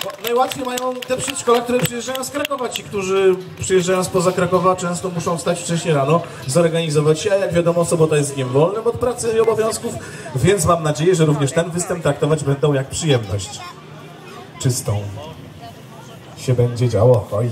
Najłatwiej mają te przedszkola, które przyjeżdżają z Krakowa. Ci, którzy przyjeżdżają spoza Krakowa, często muszą wstać wcześniej rano, zorganizować się, a jak wiadomo, sobota jest dniem wolnym od pracy i obowiązków, więc mam nadzieję, że również ten występ traktować będą jak przyjemność. Czystą się będzie działo. Oj.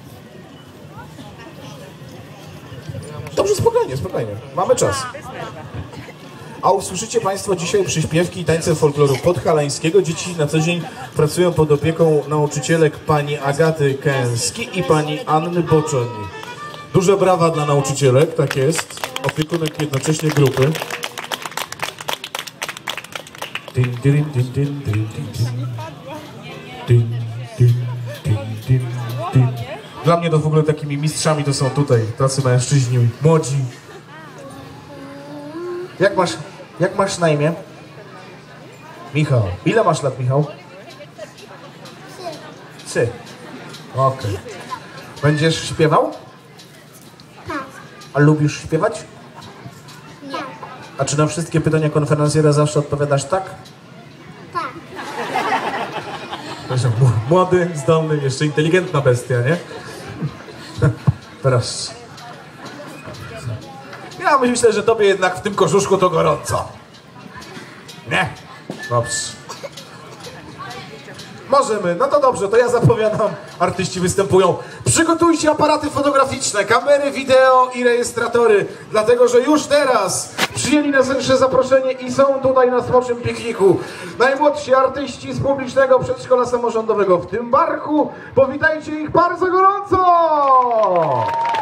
Dobrze, spokojnie, spokojnie. Mamy czas. A usłyszycie Państwo dzisiaj przyśpiewki i tańce folkloru podhalańskiego. Dzieci na co dzień pracują pod opieką nauczycielek pani Agaty Kęski i pani Anny Boczeń. Duże brawa dla nauczycielek, tak jest. Opiekunek jednocześnie grupy. Dla mnie to w ogóle takimi mistrzami to są tutaj tacy mężczyźni, młodzi. Jak masz na imię? Michał. Ile masz lat, Michał? 3. Okej. Będziesz śpiewał? Tak. A lubisz śpiewać? Nie. A czy na wszystkie pytania konferencjera zawsze odpowiadasz tak? Tak. Proszę, młody, zdolny, jeszcze inteligentna bestia, nie? Proszę. Ja myślę, że tobie jednak w tym koszuszku to gorąco. Nie? Dobrze. Możemy, no to dobrze, to ja zapowiadam, artyści występują. Przygotujcie aparaty fotograficzne, kamery, wideo i rejestratory, dlatego że już teraz przyjęli na serdecznie zaproszenie i są tutaj na Smoczym Pikniku najmłodsi artyści z publicznego przedszkola samorządowego w tym barku. Powitajcie ich bardzo gorąco!